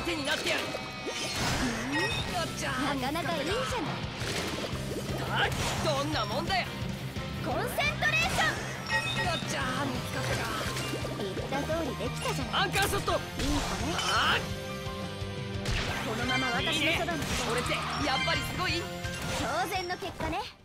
相手になってやる。よっちゃー、 なかなかいいじゃない。 どんなもんだよ。 コンセントレーション。 よっちゃー、見つかったか。 言った通りできたじゃない。 アンカーショット。 いい子ね。このまま私のそばに。 俺ってやっぱりすごい。 当然の結果ね。